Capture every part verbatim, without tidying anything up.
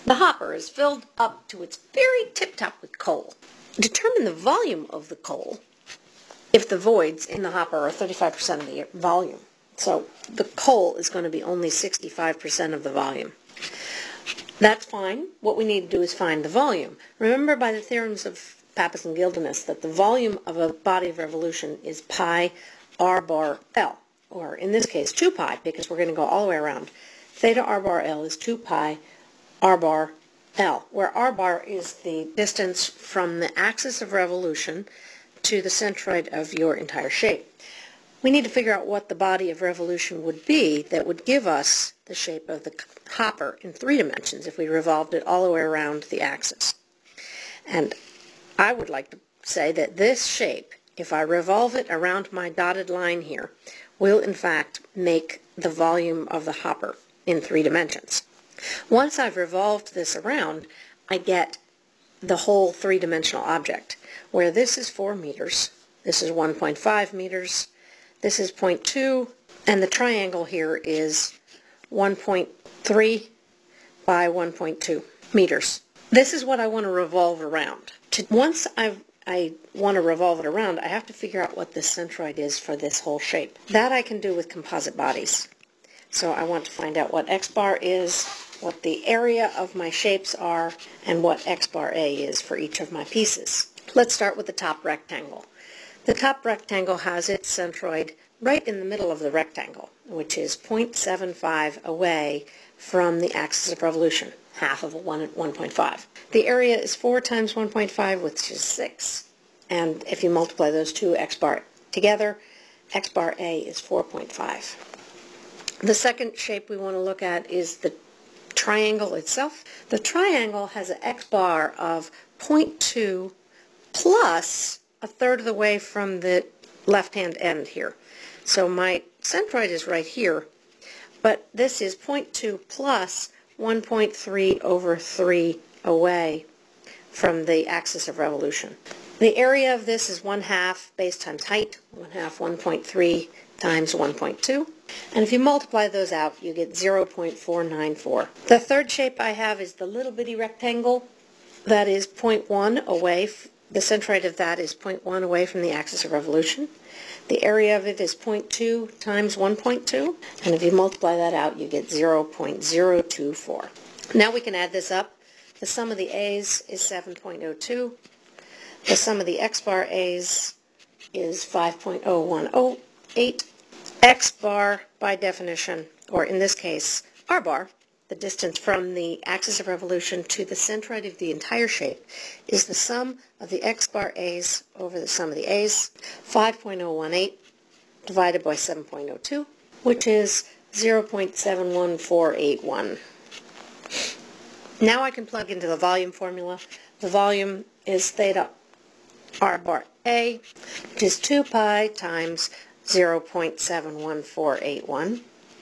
The hopper is filled up to its very tip-top with coal. Determine the volume of the coal if the voids in the hopper are thirty-five percent of the volume. So the coal is going to be only sixty-five percent of the volume. That's fine. What we need to do is find the volume. Remember by the theorems of Pappus and Gildenus that the volume of a body of revolution is pi r bar L, or in this case two pi, because we're going to go all the way around. Theta r bar L is two pi r bar L, where r bar is the distance from the axis of revolution to the centroid of your entire shape. We need to figure out what the body of revolution would be that would give us the shape of the hopper in three dimensions if we revolved it all the way around the axis. And I would like to say that this shape, if I revolve it around my dotted line here, will in fact make the volume of the hopper in three dimensions. Once I've revolved this around, I get the whole three-dimensional object, where this is four meters, this is one point five meters, this is zero point two, and the triangle here is one point three by one point two meters. This is what I want to revolve around. To, once I've, I want to revolve it around, I have to figure out what the centroid is for this whole shape. That I can do with composite bodies. So I want to find out what x bar is, what the area of my shapes are, and what x bar A is for each of my pieces. Let's start with the top rectangle. The top rectangle has its centroid right in the middle of the rectangle, which is zero point seven five away from the axis of revolution, half of a one point five. The area is four times one point five, which is six. And if you multiply those two x bar together, x bar A is four point five. The second shape we want to look at is the triangle itself. The triangle has an x bar of zero point two plus a third of the way from the left-hand end here. So my centroid is right here, but this is zero point two plus one point three over three away from the axis of revolution. The area of this is one half base times height, one half one point three times one point two. And if you multiply those out, you get zero point four nine four. The third shape I have is the little bitty rectangle. That is zero point one away. The centroid of that is zero point one away from the axis of revolution. The area of it is zero point two times one point two. And if you multiply that out, you get zero point zero two four. Now we can add this up. The sum of the A's is seven point zero two. The sum of the x bar A's is five point zero one zero eight. X bar, by definition, or in this case, r bar, the distance from the axis of revolution to the centroid of the entire shape, is the sum of the x bar A's over the sum of the A's, five point zero one eight divided by seven point zero two, which is zero point seven one four eight one. Now I can plug into the volume formula. The volume is theta r bar A, which is two pi times zero point seven one four eight one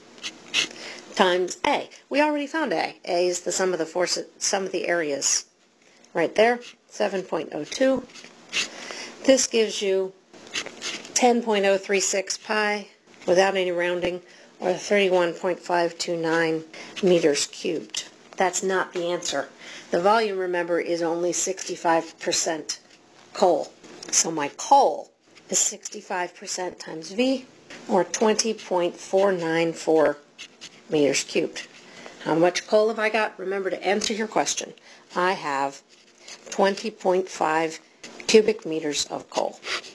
times A. We already found A. A is the sum of the forces, sum of the areas right there, seven point zero two. This gives you ten point zero three six pi without any rounding, or thirty-one point five two nine meters cubed. That's not the answer. The volume, remember, is only sixty-five percent coal. So my coal is sixty-five percent times V, or twenty point four nine four meters cubed. How much coal have I got? Remember, to answer your question, I have twenty point five cubic meters of coal.